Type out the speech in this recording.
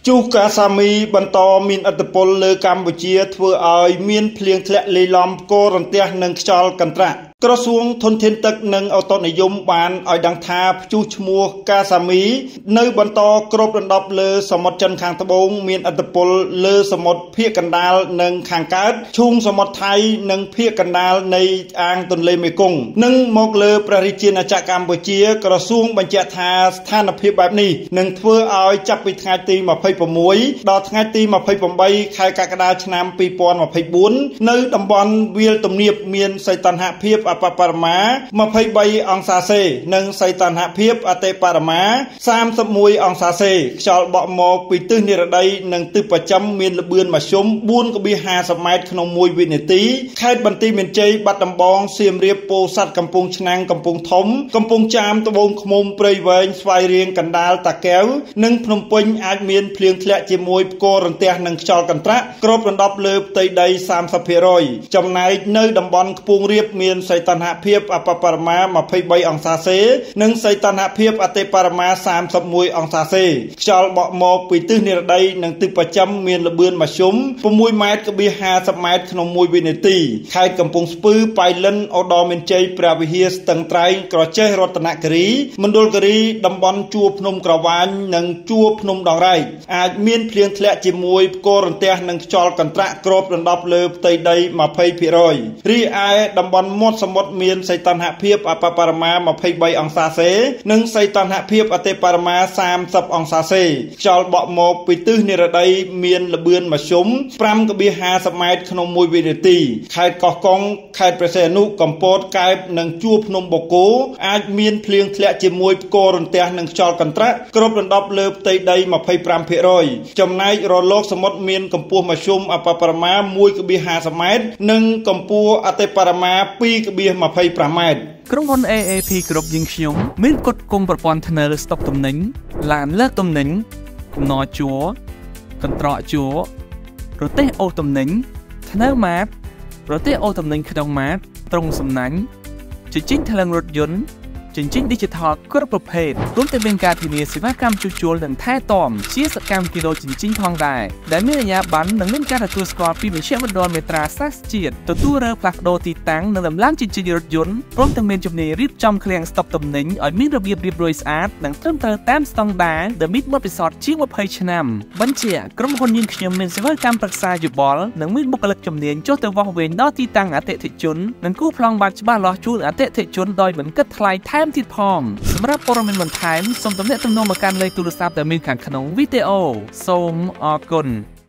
ជួកាសាមីបន្តមានអត្តពលលើកម្ពុជាធ្វើឲ្យមានភ្លៀងធ្លាក់លាយឡំកូររន្ទះនិងខ្យល់កន្ត្រាក់ក្រសួងធនធានទឹកនិងអូតូនិយមបានឲ្យដឹងថាព្យុះឈ្មោះកាសាមីនៅបន្តគ្របដណ្ដប់លើសមុទ្រចិនខាងត្បូងមានអត្តពលលើសមុទ្រភាគកណ្ដាលនិងខាងកើតឈូងសមុទ្រថៃនិងភាគកណ្ដាលនៃអាងទន្លេមេគង្គនិងមកលើព្រះរាជាណាចក្រកម្ពុជាក្រសួងបញ្ជាក់ថាស្ថានភាពបែបនេះនឹងធ្វើឲ្យចាប់ពីថ្ងៃទី26ដល់ថ្ងៃទី28ខែកក្កដាឆ្នាំ2024នៅតំបន់វាលទំនាបមានសីតុណ្ហភាពអបបរមា23អង្សាសេនិងសីតុណ្ហភាពអតិបរមា31អង្សាសេខ្យល់បក់មកពីទិសនិរតីនិងទិសបស្ចិមមានល្បឿនមធ្យម 4.50 ម៉ែត្រក្នុង1វិនាទីខេត្តបន្ទាយមានជ័យបាត់ដំបងសៀមរាបពោធិ៍សាត់កំពង់ឆ្នាំងកំពង់ធំកំពង់ចាមត្បូងឃ្មុំព្រៃវែងស្វាយរៀងកណ្ដាលតាកែវនិងភ្នំពេញអាចមានភ្លៀងធ្លាក់ជាមួយផ្គររន្ទះនិងខ្យល់កន្ត្រាក់គ្របដណ្ដប់លើផ្ទៃដី 30% ចំណែកនៅតំបន់ខ្ពង់រាបមានសីតុណ្ហភាពអបបរមា23អង្សាសេនិងសីតុណ្ហភាពអតិបរមា31អង្សាសេខ្យល់បក់មកពីទិសនិរតីនិងទិសបស្ចិមមានល្បឿនមធ្យម6ម៉ែត្រ50ម៉ែត្រក្នុង1វិនាទីខេត្តកំពង់ស្ពឺប៉ៃលិនឧត្តរមានជ័យព្រះវិហារស្ទឹងត្រែងក្រចេះរតនគិរីមណ្ឌលគិរីតំបន់ជួរភ្នំក្រវាញនិងជួរភ្នំដងរែកអាចមានភ្លៀងធ្លាក់ជាមួយផ្គររន្ទះនិងខ្យល់កន្ត្រាក់គ្របដណ្ដប់លើផ្ទៃដី 20% រីឯតំបន់មាត់សមុទ្រមានសីតុណ្ហភាពអបបរមា23អង្សាសេនិងសីតុណ្ហភាពអតិបរមា30អង្សាសេខ្យល់បក់មកពីទិសនិរតីមានល្បឿនមធ្យម 5.50 ម៉ែត្រក្នុង1វិនាទីខេត្តកោះកុងខេត្តព្រះសីហនុកំពតកែបនិងជួរភ្នំបូកគោអាចមានភ្លៀងធ្លាក់ជាមួយផ្គររន្ទះនិងខ្យល់កន្ត្រាក់គ្របដណ្ដប់លើផ្ទៃដី 25% ចំណែករលកសមុទ្រមានកម្ពស់មធ្យមអបបរមា 1.50 ម៉ែត្រនិងកម្ពស់អតិបរមា 2.25 ម៉ែត្រក្រុមហ៊ុន AAP គ្រប់យើងខ្ញុំមានគុតគុំប្រព័ន្ធធ្នើស្តុកទំនិញឡានលើកទំនិញកំណរជួរកន្ត្រកជួរប្រទេសអូទំនិញធ្នើម៉ាតប្រទេសអូទំនិញក្នុងម៉ាតត្រង់សំណាញ់ជញ្ជីងថ្លឹងរថយន្តជញ្ជីង Digital គ្រប់ប្រភេទរួមទាំងមានការធានាសេវាកម្មជួសជុលនិងថែទាំជាសកម្មគីឡូជញ្ជីងផងដែរដែលមានអាជ្ញាប័ណ្ណនិងមានការទទួលស្គាល់ពីមជ្ឈមណ្ឌលមេត្រាសាស្ត្រជាតិទទួលរើផ្លាស់ប្ដូរទីតាំងនិងដំឡើងជញ្ជីងរថយន្តព្រមទាំងមានជំនាញរៀបចំឃ្លាំងស្តុកទំនិញឲ្យមានរបៀបរៀបរយស្អាតនិងត្រឹមត្រូវតាមស្តង់ដារដែលមានបទពិសោធន៍ជាង20ឆ្នាំបញ្ជាក្រុមហ៊ុនយើងខ្ញុំមានសេវាកម្មប្រឹក្សាយោបល់និងមានបុគ្គលិកជំនាញចុះទៅវាស់វែងដល់ទីតាំងអតិថិជននិងគូប្លង់បាត់ច្បាស់លាស់ជូនអតិថិជនដោយមិនគិតថ្លៃថែមទៀតផងសម្រាប់ព័ត៌មានបន្ថែមសូមទំនាក់ទំនងមកកាន់លេខទូរស័ព្ទដែលមានខាងក្នុងវីដេអូសូមអរគុណ